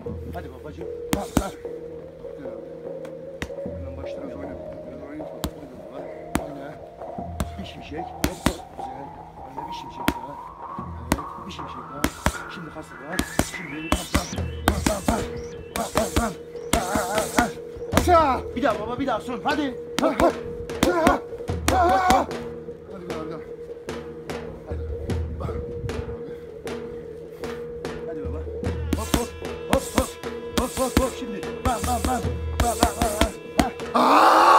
Hadi babacığım. Bak. Hemen baştan Biraz yap. oynayın. Biraz oynayın. Hadi baba. Oyna. Bir şimşek. Hop. Güzel. Oyna bir şimşek daha. Evet. Bir şimşek daha. Şimdi kasılar. Şimdi bam. Aşağı. Bir daha baba, bir daha son. Hadi. Hop. Hadi bir daha. Hadi baba. Hop. Şimdi. Bam.